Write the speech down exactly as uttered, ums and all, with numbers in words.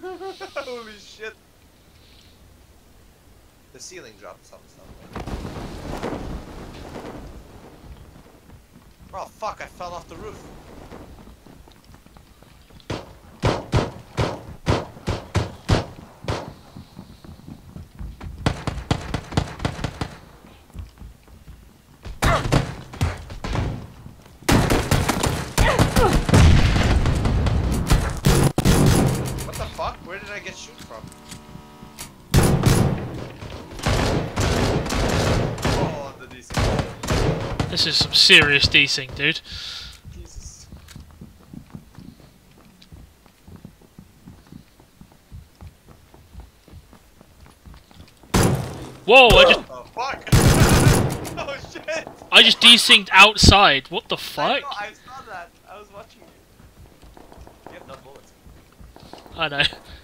Holy shit. The ceiling dropped some stuff. Oh fuck, I fell off the roof. What the fuck? Where did I get shoot from? Oh, the desync. This is some serious desync, dude. Jesus. Whoa! I just Oh fuck! Oh shit! I just desynced outside. What the fuck? I know, I saw that. I was watching you. You have no bullets. I know.